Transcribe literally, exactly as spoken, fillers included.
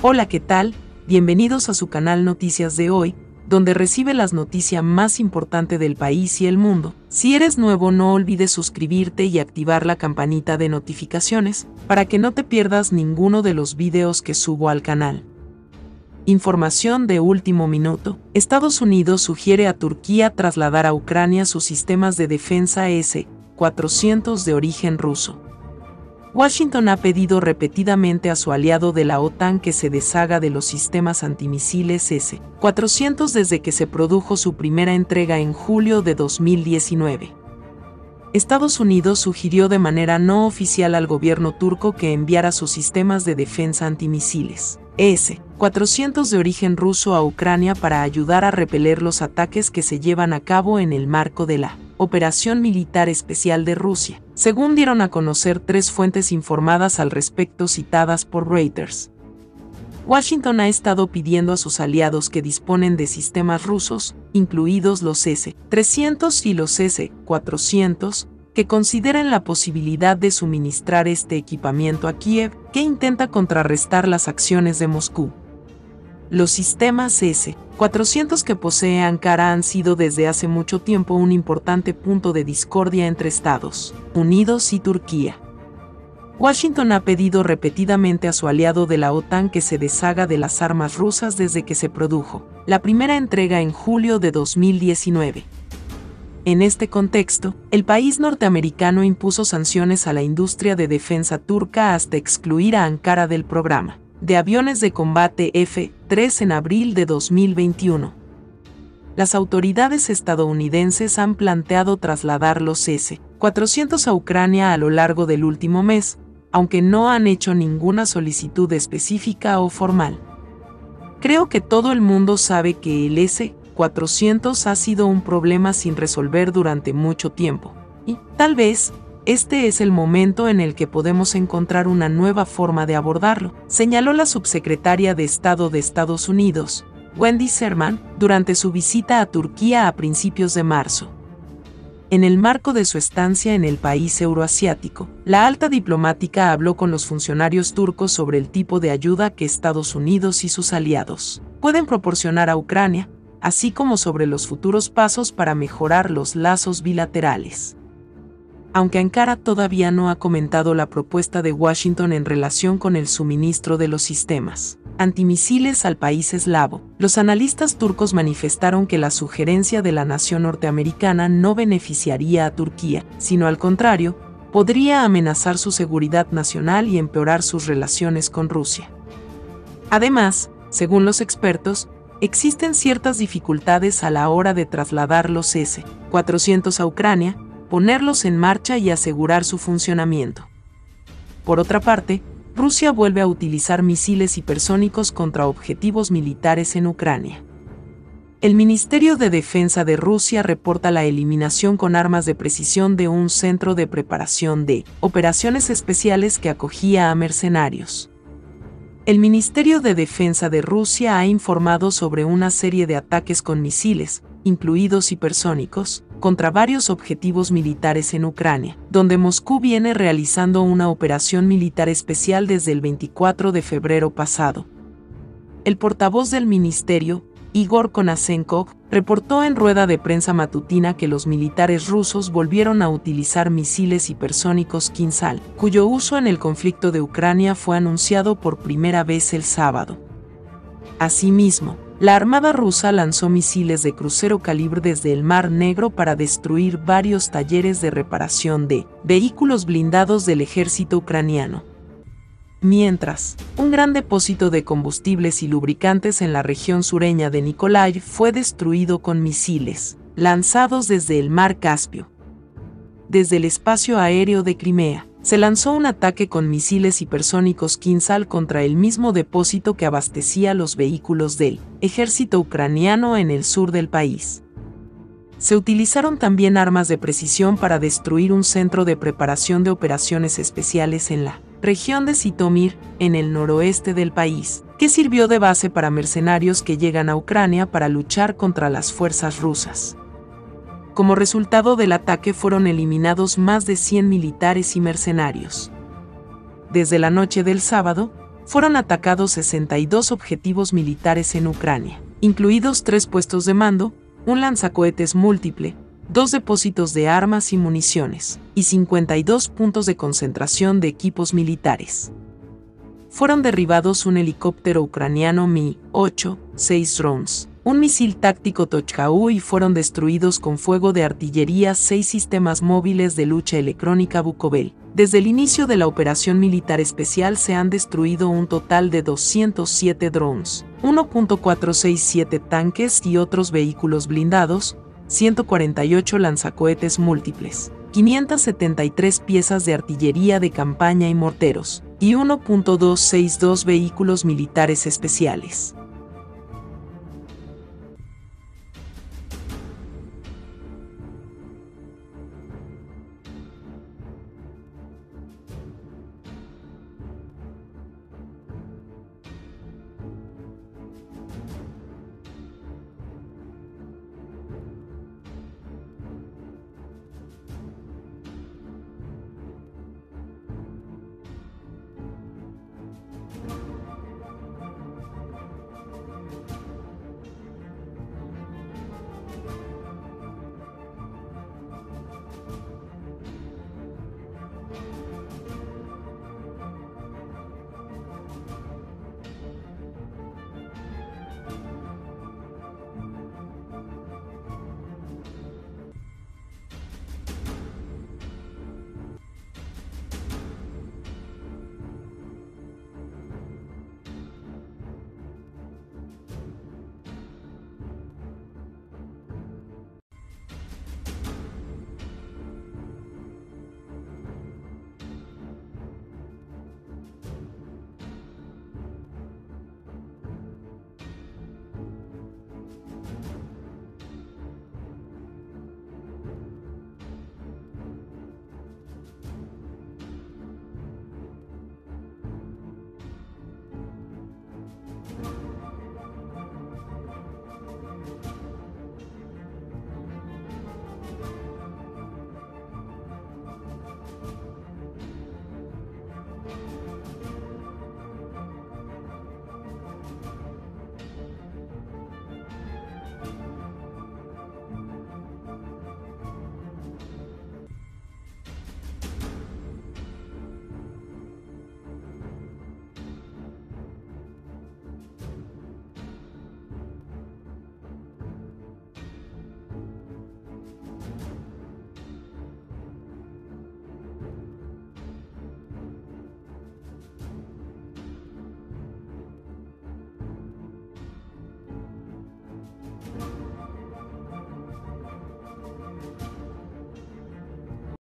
Hola, ¿qué tal? Bienvenidos a su canal Noticias de Hoy, donde recibe las noticias más importantes del país y el mundo. Si eres nuevo, no olvides suscribirte y activar la campanita de notificaciones para que no te pierdas ninguno de los videos que subo al canal. Información de último minuto. Estados Unidos sugiere a Turquía trasladar a Ucrania sus sistemas de defensa ese cuatrocientos de origen ruso. Washington ha pedido repetidamente a su aliado de la OTAN que se deshaga de los sistemas antimisiles ese cuatrocientos desde que se produjo su primera entrega en julio de dos mil diecinueve. Estados Unidos sugirió de manera no oficial al gobierno turco que enviara sus sistemas de defensa antimisiles ese cuatrocientos de origen ruso a Ucrania para ayudar a repeler los ataques que se llevan a cabo en el marco de la Operación Militar Especial de Rusia, según dieron a conocer tres fuentes informadas al respecto citadas por Reuters. Washington ha estado pidiendo a sus aliados que disponen de sistemas rusos, incluidos los ese trescientos y los ese cuatrocientos, que consideren la posibilidad de suministrar este equipamiento a Kiev, que intenta contrarrestar las acciones de Moscú. Los sistemas ese cuatrocientos que posee Ankara han sido desde hace mucho tiempo un importante punto de discordia entre Estados Unidos y Turquía. Washington ha pedido repetidamente a su aliado de la OTAN que se deshaga de las armas rusas desde que se produjo la primera entrega en julio de dos mil diecinueve. En este contexto, el país norteamericano impuso sanciones a la industria de defensa turca hasta excluir a Ankara del programa de aviones de combate efe tres en abril de dos mil veintiuno. Las autoridades estadounidenses han planteado trasladar los ese cuatrocientos a Ucrania a lo largo del último mes, aunque no han hecho ninguna solicitud específica o formal. Creo que todo el mundo sabe que el ese cuatrocientos ha sido un problema sin resolver durante mucho tiempo, y, tal vez, este es el momento en el que podemos encontrar una nueva forma de abordarlo, señaló la subsecretaria de Estado de Estados Unidos, Wendy Sherman, durante su visita a Turquía a principios de marzo. En el marco de su estancia en el país euroasiático, la alta diplomática habló con los funcionarios turcos sobre el tipo de ayuda que Estados Unidos y sus aliados pueden proporcionar a Ucrania, así como sobre los futuros pasos para mejorar los lazos bilaterales. Aunque Ankara todavía no ha comentado la propuesta de Washington en relación con el suministro de los sistemas antimisiles al país eslavo, los analistas turcos manifestaron que la sugerencia de la nación norteamericana no beneficiaría a Turquía, sino al contrario, podría amenazar su seguridad nacional y empeorar sus relaciones con Rusia. Además, según los expertos, existen ciertas dificultades a la hora de trasladar los ese cuatrocientos a Ucrania, ponerlos en marcha y asegurar su funcionamiento. Por otra parte, Rusia vuelve a utilizar misiles hipersónicos contra objetivos militares en Ucrania. El Ministerio de Defensa de Rusia reporta la eliminación con armas de precisión de un centro de preparación de operaciones especiales que acogía a mercenarios. El Ministerio de Defensa de Rusia ha informado sobre una serie de ataques con misiles, incluidos hipersónicos, contra varios objetivos militares en Ucrania, donde Moscú viene realizando una operación militar especial desde el veinticuatro de febrero pasado. El portavoz del ministerio, Igor Konasenkov, reportó en rueda de prensa matutina que los militares rusos volvieron a utilizar misiles hipersónicos Kinzhal, cuyo uso en el conflicto de Ucrania fue anunciado por primera vez el sábado. Asimismo, la Armada rusa lanzó misiles de crucero calibre desde el Mar Negro para destruir varios talleres de reparación de vehículos blindados del ejército ucraniano. Mientras, un gran depósito de combustibles y lubricantes en la región sureña de Mykolaiv fue destruido con misiles lanzados desde el Mar Caspio. Desde el espacio aéreo de Crimea, se lanzó un ataque con misiles hipersónicos Kinzhal contra el mismo depósito que abastecía los vehículos del ejército ucraniano en el sur del país. Se utilizaron también armas de precisión para destruir un centro de preparación de operaciones especiales en la región de Zitomir, en el noroeste del país, que sirvió de base para mercenarios que llegan a Ucrania para luchar contra las fuerzas rusas. Como resultado del ataque fueron eliminados más de cien militares y mercenarios. Desde la noche del sábado, fueron atacados sesenta y dos objetivos militares en Ucrania, incluidos tres puestos de mando, un lanzacohetes múltiple, dos depósitos de armas y municiones, y cincuenta y dos puntos de concentración de equipos militares. Fueron derribados un helicóptero ucraniano Mi ocho, seis drones, un misil táctico Tochka-U y fueron destruidos con fuego de artillería seis sistemas móviles de lucha electrónica Bukovel. Desde el inicio de la operación militar especial se han destruido un total de doscientos siete drones, uno punto cuatrocientos sesenta y siete tanques y otros vehículos blindados, ciento cuarenta y ocho lanzacohetes múltiples, quinientas setenta y tres piezas de artillería de campaña y morteros, y uno punto doscientos sesenta y dos vehículos militares especiales.